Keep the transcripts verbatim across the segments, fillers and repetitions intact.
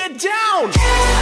get down.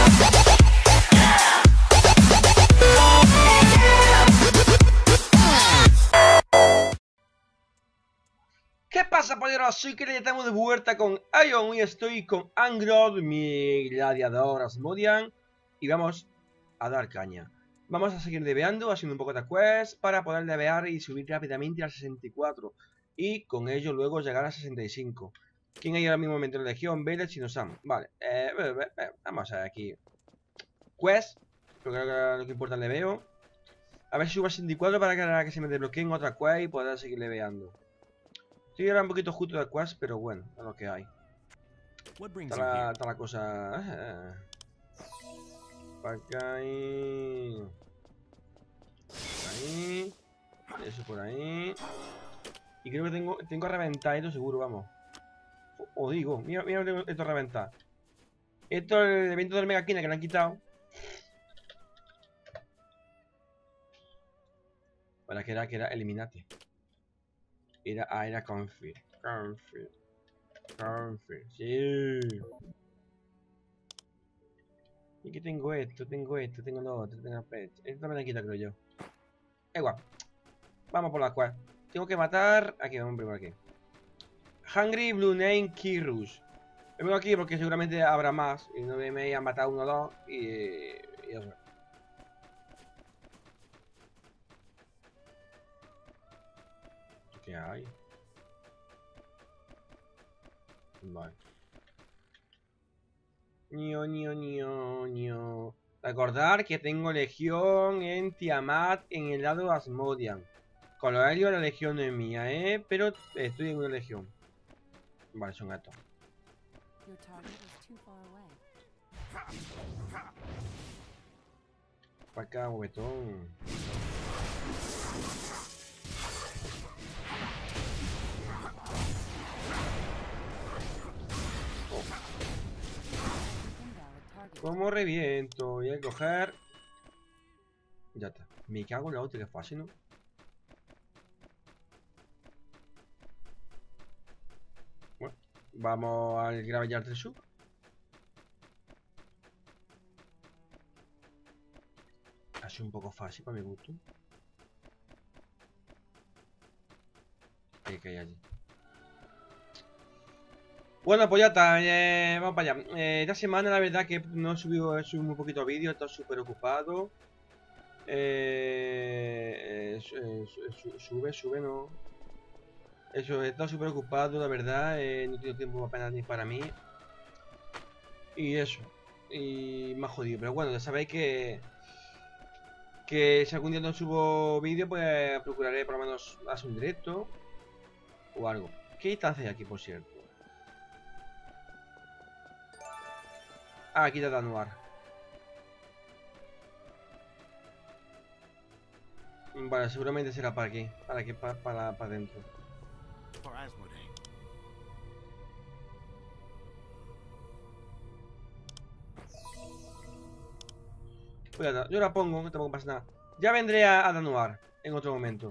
¿Qué pasa, polleros? Soy que ya estamos de vuelta con Ion y estoy con Angrod, mi gladiador Asmodean, y vamos a dar caña. Vamos a seguir leveando, haciendo un poco de quest para poder levear y subir rápidamente al sesenta y cuatro y con ello luego llegar a sesenta y cinco. ¿Quién hay ahora mismo en la legión? Vélez y Nosam. Vale, eh, eh, eh, vamos a ver aquí. Quest, porque lo que importa es el leveo. A ver si subo a sesenta y cuatro para que, que se me desbloqueen otra quest y poder seguir leveando. Estoy ahora un poquito justo de quest, pero bueno, es lo que hay. Está la, está la cosa. Eh, para acá y. Por ahí. Eso por ahí. Y creo que tengo, tengo a reventar esto seguro, vamos. O, o digo, mira, mira esto a reventar. Esto es el evento del Megaquina que le han quitado. Para que era, que era Eliminate. Era, ah, era Config. Config. Config. Sí. Y que tengo esto, tengo esto, tengo lo otro, tengo pecho. Esto me lo quita, creo yo. Igual. Vamos por la cual. Tengo que matar. Aquí, vamos primero aquí. Hungry Blue Name Kirus. Me vengo aquí porque seguramente habrá más. Y no me voy a matar uno o dos. Y, y eso. ¿Qué hay? Vale. Ño, ño, ño, ño. Recordar que tengo legión en Tiamat en el lado Asmodean. Con lo helio la legión no es mía, ¿eh? Pero estoy en una legión. Vale, son gatos. Para acá, bobetón. Oh. ¿Cómo reviento? Voy a coger. Ya está. Me cago en la otra, que fácil, ¿no? Bueno, vamos al Graveyard del Sur. Ha sido un poco fácil para mi gusto. Hay que ir allí. Bueno, pues ya está, eh, vamos para allá. Eh, esta semana la verdad que no he subido, he subido muy poquito vídeo, he estado súper ocupado. Eh, eh, sube, sube, no. Eso, he estado súper ocupado, la verdad, eh, no tengo tiempo apenas ni para mí. Y eso, y me ha jodido, pero bueno, ya sabéis que que si algún día no subo vídeo, pues procuraré por lo menos hacer un directo o algo. ¿Qué distancia hay aquí, por cierto? Ah, aquí está Danuar. Vale, seguramente será para aquí, para aquí, para, para, para adentro. Pues ya, yo la pongo, no tampoco pasa nada. Ya vendré a, a Danuar en otro momento.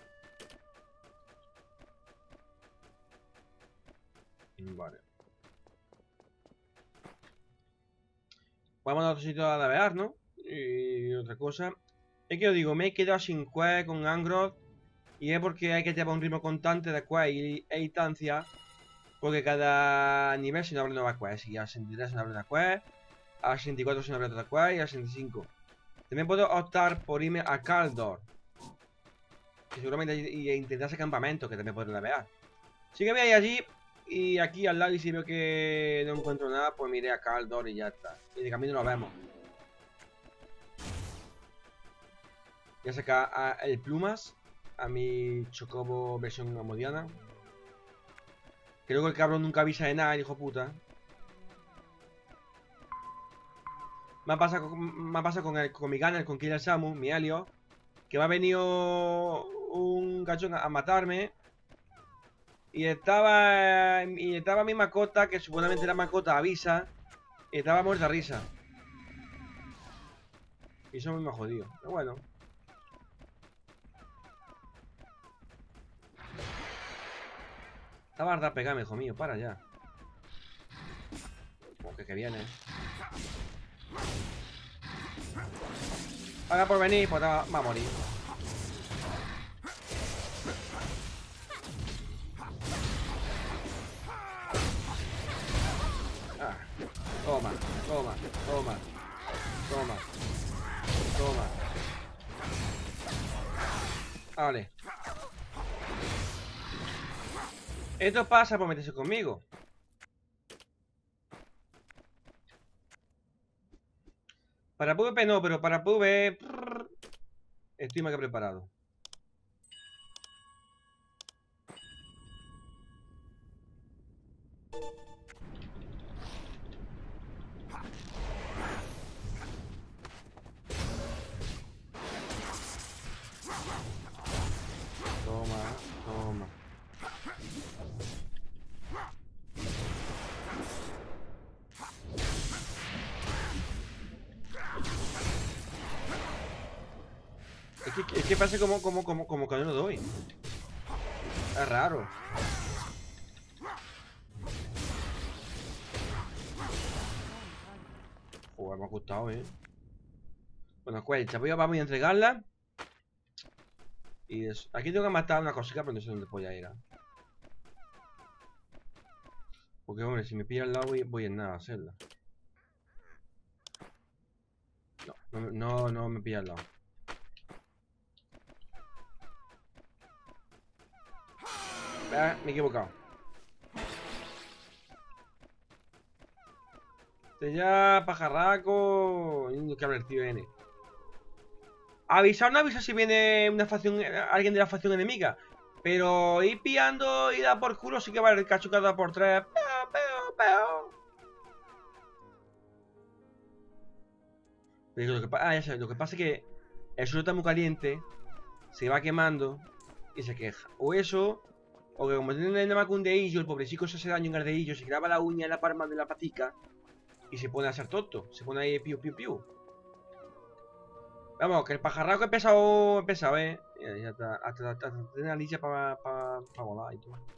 Vale. Vamos a otro sitio a navegar, ¿no? Y otra cosa. Es que os digo, me he quedado sin quest con Angrod. Y es porque hay que llevar un ritmo constante de quest y, e instancia. Porque cada nivel se nos abre nuevas quests. Y a sesenta y tres se nos abre una quest. A sesenta y cuatro se nos abre otra quest. Y a sesenta y cinco. También puedo optar por irme a Kaldor. Que seguramente y, e intentar ese campamento que también puedo navegar. Así que voy a ir allí. Y aquí al lado, y si veo que no encuentro nada, pues me iré a Kaldor y ya está. Y de camino nos vemos. Voy a sacar a el Plumas, a mi Chocobo versión amodiana. Creo que el cabrón nunca avisa de nada, el hijo puta. Me ha pasado, me ha pasado con, el, con mi Gunner, con Killer Samus, mi Helio, que me ha venido un gachón a, a matarme. Y estaba y estaba mi mascota, que supuestamente era mascota, avisa. Y estaba muerta risa. Y eso me ha jodido. Pero bueno. Estaba harta pegarme, hijo mío, para ya. Que, que viene. Ahora por venir, pues va, va a morir. Ah, toma, toma, toma, toma, toma. Vale. Esto pasa por meterse conmigo. Para PvP no, pero para PvE estoy más que preparado. Toma, toma. Es que, es que pasa como, como, como, como que no lo doy. Es raro. Joder, me ha gustado, eh. Bueno, cuenta, voy a, vamos a entregarla. Y eso. Aquí tengo que matar una cosita, pero no sé dónde voy a ir. ¿eh? Porque, hombre, si me pilla al lado, voy, voy en nada a hacerla. No, no, no, no me pilla al lado. Ah, me he equivocado. Este ya, pajarraco. Que haber tío N. Avisar no avisa si viene una facción, alguien de la facción enemiga. Pero ir pillando y dar por culo sí que va a haber cachucada por tres. Peo, peo, peo. Pero lo que, ah, ya sé, lo que pasa es que el suelo está muy caliente, se va quemando y se queja. O eso, o que como tiene nada más que un dedillo, el pobrecito se hace daño en el dedillo, se graba la uña en la palma de la patica y se pone a ser tonto. Se pone ahí piu piu piu. Vamos, que el pajarraco es pesado, es pesado, eh. Ya, ya está, hasta, hasta, hasta tiene la licha para pa, pa volar y todo.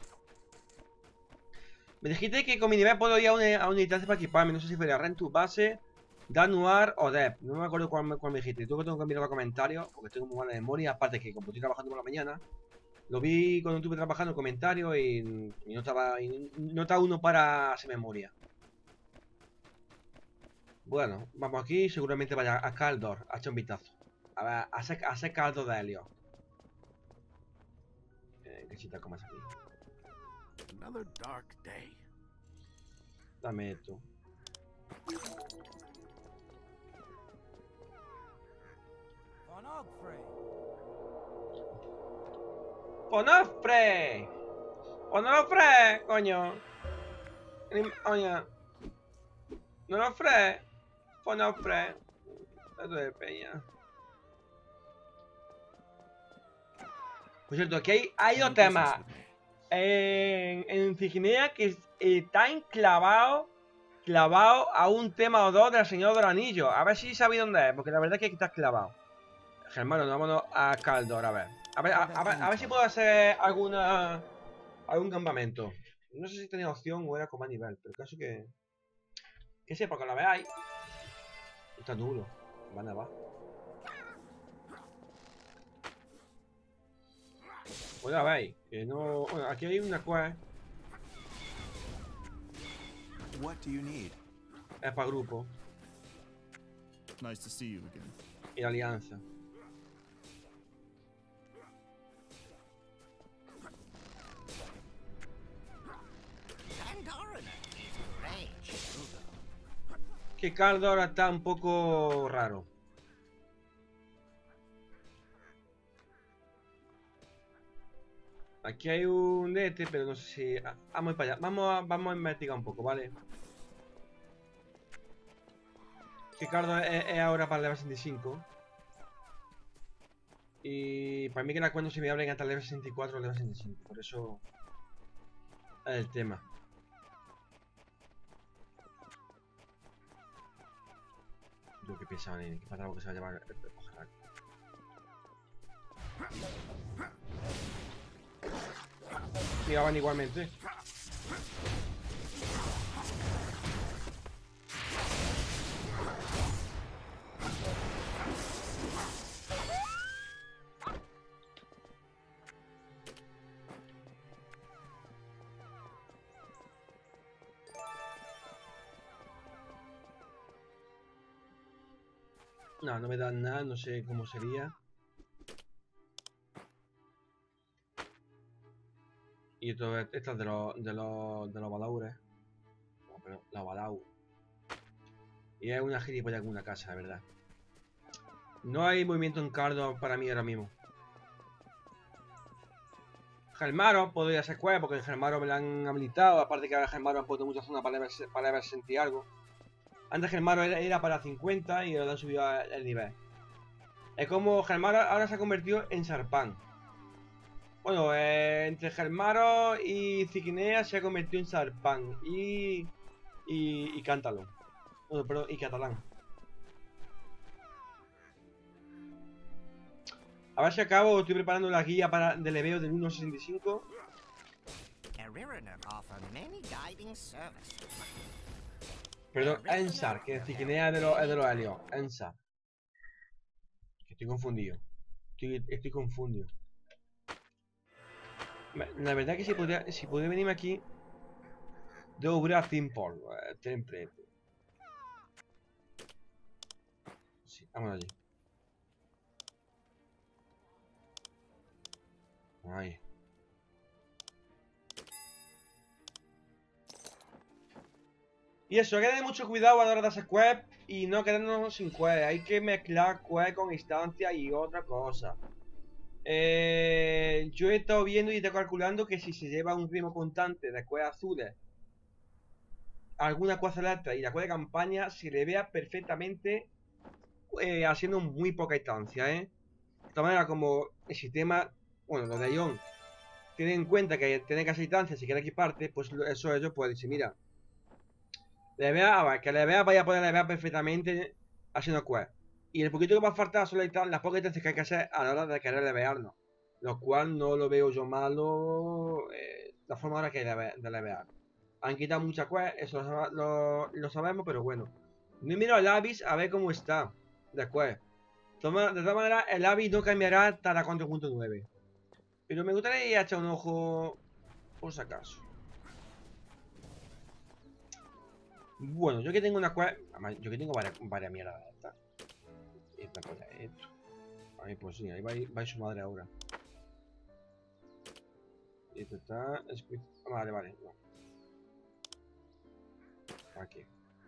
Me dijiste que con mi nivel puedo ir a una, a una instancia para equiparme. No sé si fue de Rentu, base, Danuar o Dep. No me acuerdo cuál, cuál me dijiste. Tengo que tengo que mirar los comentarios porque tengo muy mala memoria. Aparte que como estoy trabajando por la mañana, lo vi cuando estuve trabajando en comentarios y, y no estaba y no está uno para hacer memoria. Bueno, vamos aquí, seguramente vaya a Kaldor, a echar un vistazo. A ver, a hacer, a hacer caldo de helio. Eh, ¿Qué chita comas aquí? Another dark day. Dame esto. ¡Onofre! ¡Onofre! Coño. Oña. No lo ofre. Onofre. Esto de peña. Por cierto, aquí hay, hay dos temas en, en Ciginea que está enclavado clavado a un tema o dos del Señor del Anillo. A ver si sabéis dónde es, porque la verdad es que aquí está clavado. Hermano, vámonos a Kaldor, a ver. A ver, a, a ver, a ver si puedo hacer alguna algún campamento. No sé si tenía opción o era como a nivel, pero el caso que... Que sepa, que la veáis. Está duro. Van a va. Pues ya veis, que no... Bueno, aquí hay una quest. What do you need? Es para grupo. Nice to see you again. Y alianza. Que Kaldor ahora está un poco raro. Aquí hay un D T, pero no sé si... Ah, vamos para allá. Vamos a, vamos a investigar un poco, ¿vale? Que Kaldor es, es ahora para el level sesenta y cinco. Y para mí que la cuando se me abren hasta el level sesenta y cuatro o level sesenta y cinco. Por eso... Es el tema. Yo que pensaba en que pasaba que se va a llevar el pajarraco. Llegaban igualmente. No, no me dan nada, no sé cómo sería. Y esto, esto es de los de los de los balaures. No, pero la balau. Y es una gilipollas con una casa, de verdad. No hay movimiento en cardo para mí ahora mismo. Gelmaro podría ser quest, porque en Gelmaro me la han habilitado. Aparte que ahora Gelmaro han puesto muchas zonas para ver, para ver sentir algo. Antes Gelmaro era, era para cincuenta y ahora han subido el nivel. Es como Gelmaro ahora se ha convertido en Sarpán. Bueno, eh, entre Gelmaro y Ziquinea se ha convertido en Sarpán y, y, y Cántalo. Bueno, perdón, y Catalán. A ver si acabo, estoy preparando la guía para de leveo del uno sesenta y cinco. Perdón, Ensar, que Ziquinea es de los, es de los Helios. Ensar. Estoy confundido. Estoy, estoy confundido. La verdad que si podría, si podría venirme aquí, debo ver a Simple. Eh, template. Sí, vamos allí. Ahí. Y eso, hay que tener mucho cuidado a la hora de hacer quest y no quedarnos sin quest. Hay que mezclar quest con instancia y otra cosa. Eh, yo he estado viendo y he estado calculando que si se lleva un ritmo constante de quest azules, alguna quest celeste y la quest de campaña, se le vea perfectamente eh, haciendo muy poca instancia, ¿eh? De esta manera, como el sistema, bueno, lo de Ion, tiene en cuenta que tiene que hacer instancia si quiere equiparte, pues eso ellos pueden decir, mira, le vea, que le vea vaya a poder levear perfectamente haciendo quest. Y el poquito que va a faltar son las pocas instancias que hay que hacer a la hora de querer levearnos. Lo cual no lo veo yo malo eh, la forma ahora que hay de, de levear. Han quitado muchas quests, eso lo, lo, lo sabemos, pero bueno. No miro el Abyss a ver cómo está después. De todas maneras, el Abyss no cambiará hasta la cuatro punto nueve. Pero me gustaría echar un ojo por si acaso. Bueno, yo que tengo una quest. Yo que tengo varias, varias mierdas de estas. Esta cosa, esto. Ahí pues sí, ahí va, va su madre ahora. Esto está. Vale, vale. No. Aquí.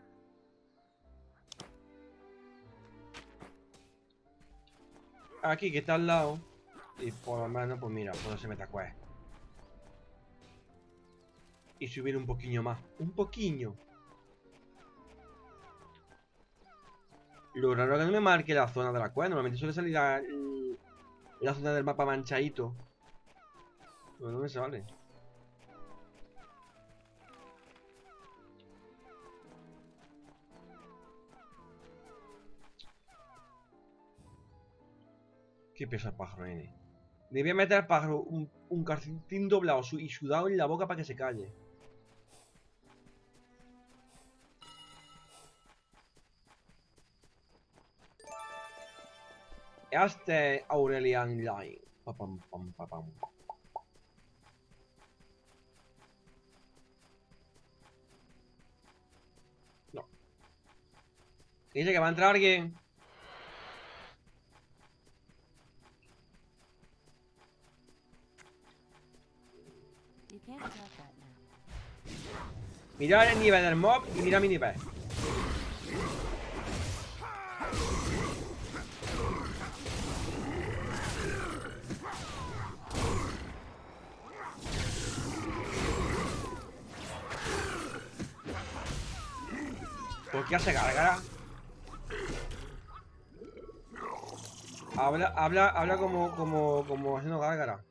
Aquí, que está al lado. Y por lo menos, pues mira, puedo se meta quest. Y subir un poquillo más. Un poquillo. Lo raro es que no me marque la zona de la quest. Normalmente suele salir la, la zona del mapa manchadito. Pero no me sale. Qué pesa el pájaro, nene. Debía meter al pájaro un, un calcetín doblado y sudado en la boca para que se calle. Este Aurelian Line. Pa, pam, pam, pa, pam. No. Dice que va a entrar alguien. Mira el nivel del mob y mira mi nivel. ¿Por qué hace gárgara? Habla, habla, habla como, como, como haciendo gárgara.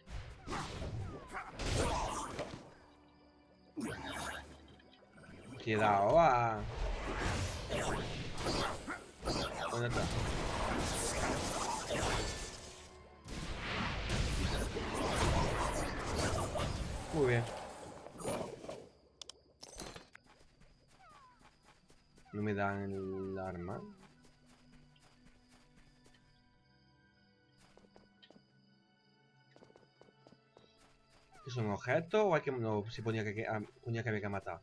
Cuidado, va. ¿Dónde está? Muy bien. No me dan el arma. ¿Es un objeto o hay que no se ponía que, que ponía que había que matar?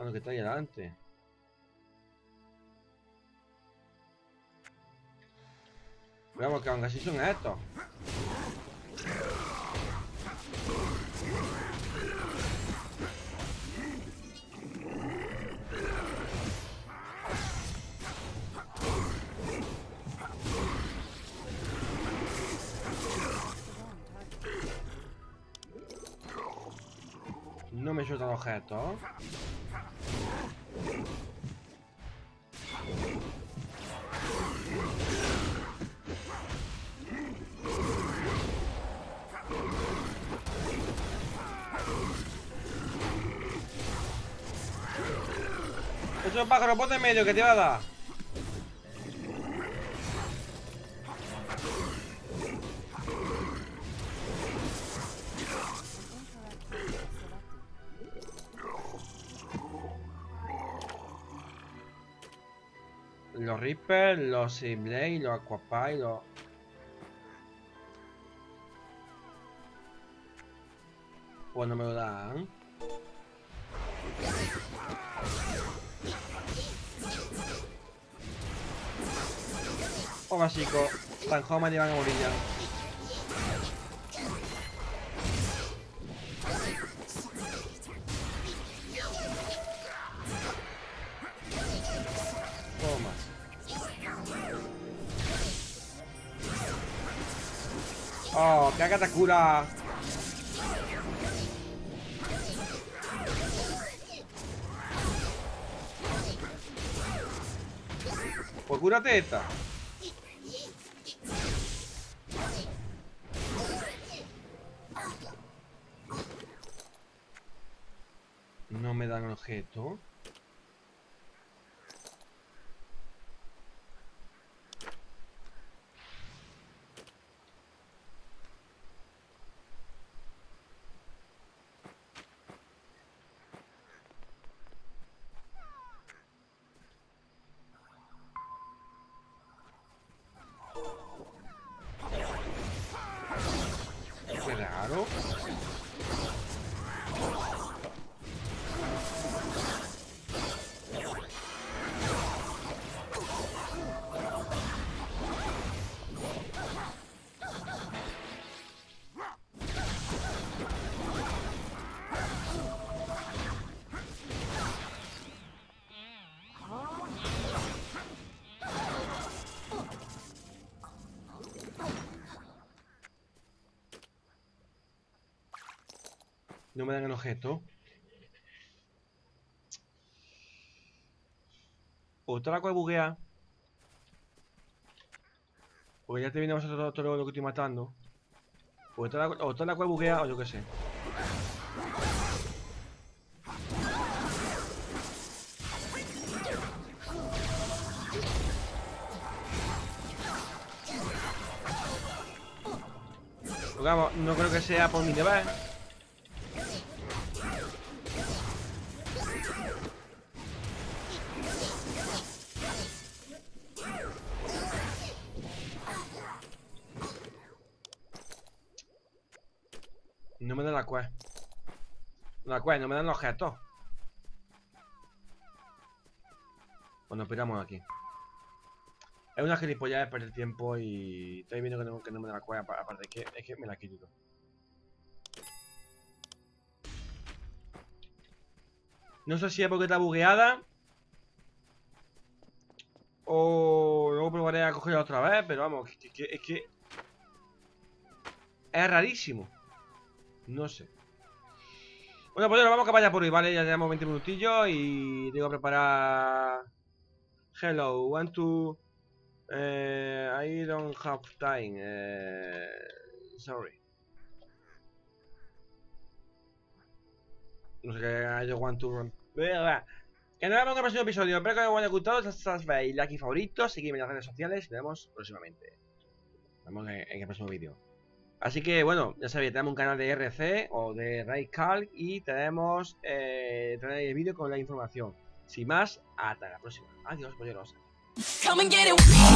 Bueno, que está ahí adelante. Veamos que aún así son estos. No me sueltan objetos. Es un pájaro, ponte en medio que te va a dar. Los Reaper, los Seiblade, los Aquapie, los... Pues no me lo dan. O básico, Tanjoma me llevan a morir ya. Toma. Oh, que haga Takura. Pues cúrate esta. No me dan objeto. Qué raro. No me dan el objeto. O toda la cual buguea. Porque ya te viene vosotros todo, todo lo que estoy matando. O toda, la, o toda la cual buguea o yo qué sé. Pero vamos, no creo que sea por mi deber. No me dan la quest. La quest, no me dan los objetos. Bueno, esperamos aquí. Es una gilipollez de perder tiempo y estoy viendo que no, que no me da la quest. Aparte, es que, es que me la quito. No sé si es porque está bugueada. O luego probaré a cogerla otra vez, pero vamos, que, que, es que... Es rarísimo. No sé. Bueno, pues nos vamos a vaya por hoy, ¿vale? Ya llevamos veinte minutillos y tengo que preparar... Hello, want to... Eh, I don't have time. Eh, sorry. No sé qué, I don't want to run. Que nos vemos en el próximo episodio. Espero que os haya gustado. Veis like y favoritos. Seguidme en las redes sociales y nos vemos próximamente. Nos vemos en, en el próximo vídeo. Así que bueno, ya sabéis, tenemos un canal de R C o de Raidcalc y tenemos eh, el vídeo con la información. Sin más, hasta la próxima. Adiós, polleros. Come and get it.